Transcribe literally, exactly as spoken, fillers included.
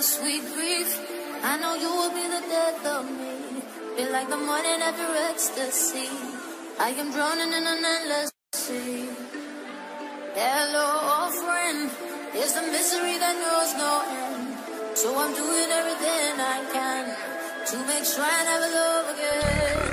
sweet grief. I know you will be the death of me. Feel like the morning after ecstasy. I am drowning in an endless sea. Hello, friend. It's the misery that knows no end. So I'm doing everything I can to make sure I never love again.